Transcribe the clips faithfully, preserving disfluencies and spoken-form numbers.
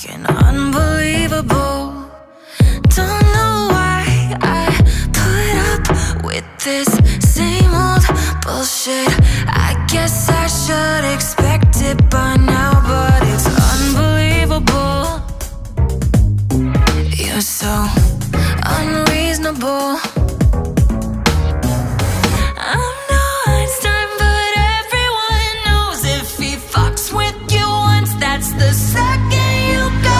fucking unbelievable. Don't know why I put up with this same old bullshit. I guess I should expect it by now, but it's unbelievable. You're so unreasonable. I'm no Einstein, but everyone knows if he fucks with you once, that's the second you go.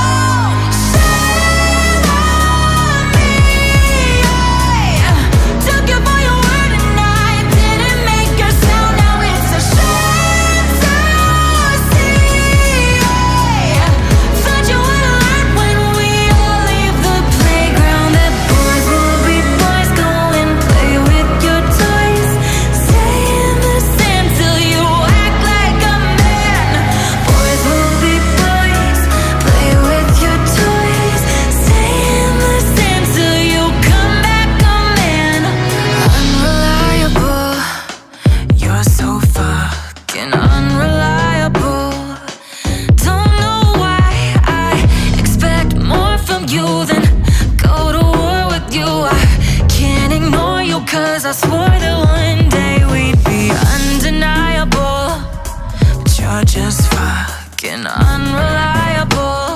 Shame on me, I took you for your word and I didn't make a sound. Now it's a shame to see. Thought you would learn when we all leave the playground that boys will be boys. Go and play with your toys. Stay in the sand till you act like a man. Boys will be boys. Play with your toys. Stay in the sand till you come back a man. Unreliable. You're so fucking unreliable. Don't know why I expect more from you than go to war with you. I can't ignore you cause I swore that one day we'd be undeniable, but you're just fucking unreliable.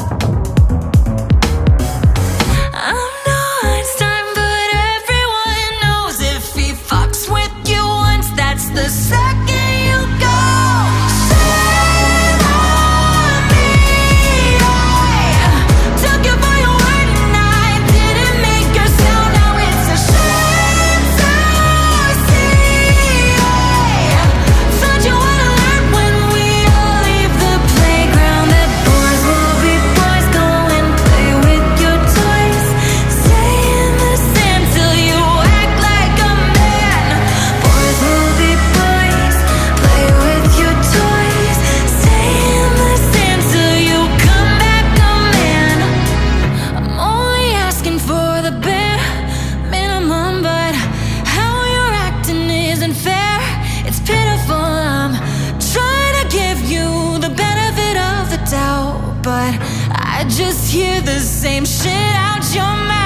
I'm no Einstein, but everyone knows if he fucks with you once, that's the second you go. Shame on me, I took you for your word and I didn't make a sound. Now it's a shame to see. Thought you would learn when we all leave the playground that boys will be boys. Go and play with your toys. Stay in the sand till you act like a man. Boys will be boys. Play with your toys. Stay in the sand till you come back a man. I'm only asking for the bare minimum, but how you're acting isn't fair. It's pitiful. I'm trying to give you the benefit of the doubt, but I just hear the same shit out your mouth.